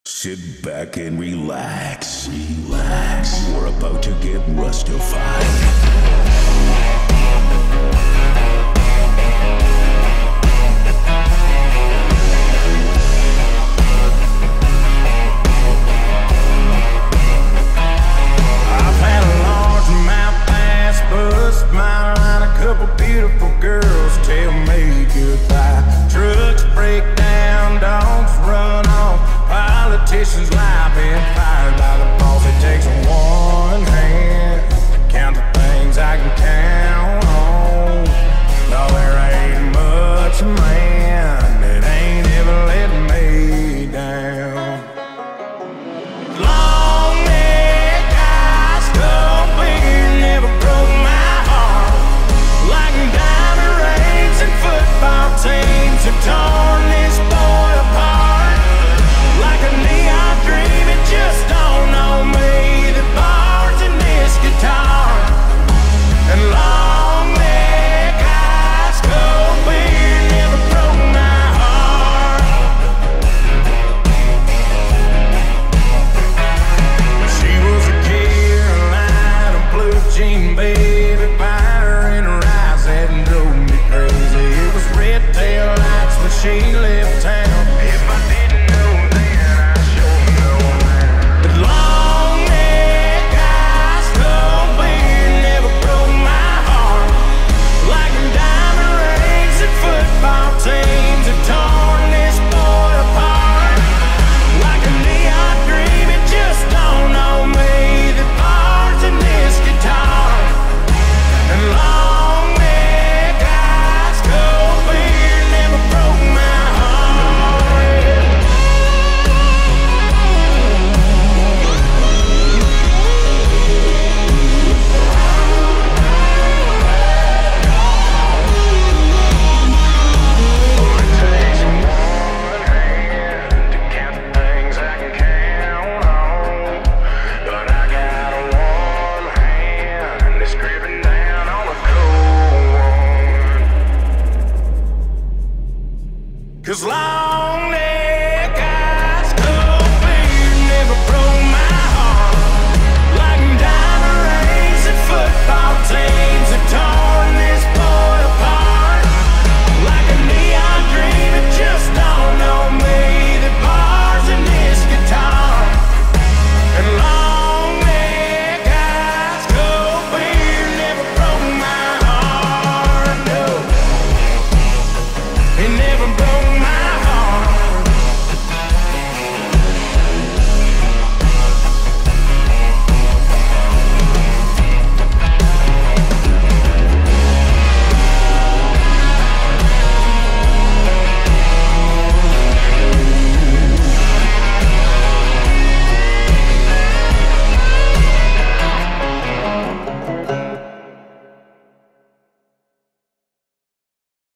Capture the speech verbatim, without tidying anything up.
Sit back and relax, relax. You're about to get rustified. Politicians lie, being fired by the boss. It takes one hand to count the things I can count on. No, there ain't much man that ain't ever let me down. Long neck eyes, skull finger never broke my heart. Like diamond rings and football teams have torn